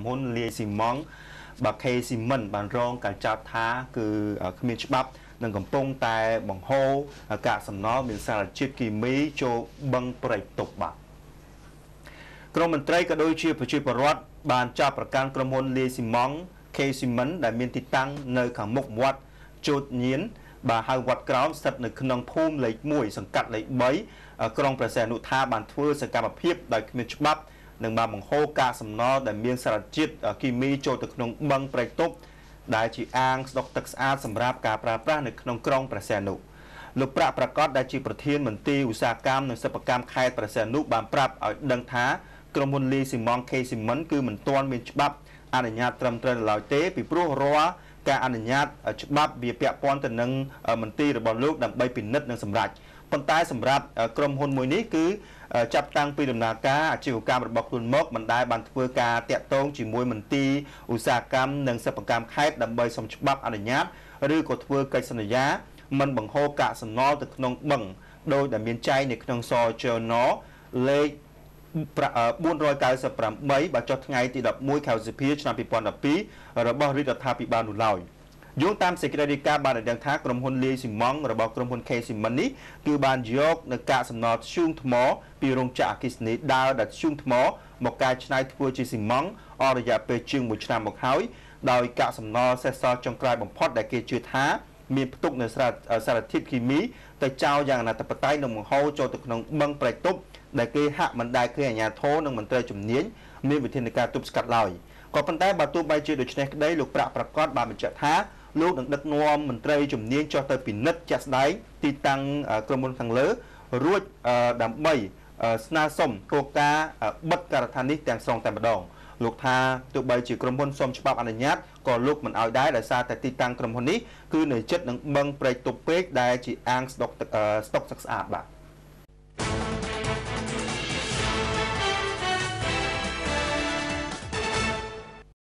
ហ៊ុនលាយស៊ីម៉ង់បាខេស៊ីមិនបានរងការចាប់ថាគឺគ្មានច្បាប់នឹងកំពុងតែបង្ហូរកាកសំណល់មានសារជាតិគីមីចូលបឹងព្រែកទុបបាទក្រមមន្ត្រីក៏ដូចជាប្រជាពលរដ្ឋបានចាប់ប្រកាន់ក្រុមហ៊ុនលាយស៊ីម៉ង់ខេស៊ីមិនដែលមានទីតាំងនៅខាងមុខវត្តជោតញៀនបាទហៅវត្តក្រោមស្ថិតនៅក្នុងភូមិលេខ1សង្កាត់លេខ3ក្រុងព្រះសីហនុថាបានធ្វើសកម្មភាពដោយគ្មានច្បាប់និងបានបង្ហូរកាកសំណល់ដែលមានសារជាតិគីមីចូលទៅក្នុងបឹងព្រែកទុបដែលជាអាងស្តុកទឹកស្អាតសម្រាប់ការប្រើប្រាស់នៅក្នុងក្រុងព្រះសីហនុលោកប្រាក់ប្រកាសដែលជាប្រធានមន្ត្រីឧស្សាហកម្មនិងសិប្បកម្មខេត្តព្រះសីហនុបានប្រាប់ឲ្យដឹងថាក្រុមហ៊ុនលីស៊ីម៉ង់ខេស៊ីមិនគឺមិនទាន់មានច្បាប់អនុញ្ញាតត្រឹមត្រូវឡើយទេពីព្រោះរាល់ការអនុញ្ញាតច្បាប់វាពាក់ព័ន្ធទៅនឹងមន្ត្រីរបស់លោកដើម្បីពិនិត្យនិងសម្រេចប៉ុន្តែសម្រាប់ក្រុមហ៊ុនមួយនេះគឺចាប់តាំងពីដំណើរការអាជីវកម្មរបស់ខ្លួនមកមិនដែលបានធ្វើការតាក់ទងជាមួយមន្ទីរឧស្សាហកម្មនិងសិប្បកម្មខេត្តដើម្បីសុំច្បាប់អនុញ្ញាតឬក៏ធ្វើកិច្ចសន្យាមិនបង្ហូរកាកសំណល់ទៅក្នុងបឹងដោយដែលមានចែងនៅក្នុងសចនលេខ498បាទចុះថ្ងៃទី11ខែឧសភាឆ្នាំ2012របស់រាជរដ្ឋាភិបាលនោះឡើយយោងតាមសេចក្តីរាយការណ៍បានឲ្យដឹងថាក្រុមហ៊ុនលាយស៊ីម៉ង់របស់ក្រុមហ៊ុន K Cement នេះគឺបានយកនៅកាកសំណល់ធ្យូងថ្មពីរោងចក្រអគ្គិសនីដើរដែលធ្យូងថ្មមកកែច្នៃធ្វើជាស៊ីម៉ង់អស់រយៈពេលជាង1ឆ្នាំមកហើយដោយកាកសំណល់សេសសល់ចុងក្រោយបំផុតដែលគេជឿថាមានផ្ទុកនៅសារធាតុគីមីទៅចោលយ៉ាងអនាធិបតេយ្យនិងបង្ហូរចូលទៅក្នុងបឹងព្រែកទុបដែលគេហាក់មិនដែលឃើញអាជ្ញាធរនិងមន្ត្រីជំនាញមានវិធានការទប់ស្កាត់ឡើយក៏ប៉ុន្តែបើទោះបីជាដូច្នេះក្តីលោកប្រាក់ប្រកាសបានបញ្ជាក់ថាលោកនឹងដឹកនាំមន្ត្រីជំនាញចុះទៅពិនិត្យជាក់ស្ដែងទីតាំងក្រុមហ៊ុនខាងលើរួចដើម្បីស្នើសុំគោលការណ៍បិទការដ្ឋាននេះទាំងស្រុងតែម្ដងលោកថាទោះបីជាក្រុមហ៊ុនសុំច្បាប់អនុញ្ញាតក៏លោកមិនឲ្យដែរដោយសារតែទីតាំងក្រុមហ៊ុននេះគឺនៅជិតនឹងបឹងព្រែកទុបពេកដែលជាអាងស្តុកទឹកស្អាតបាទ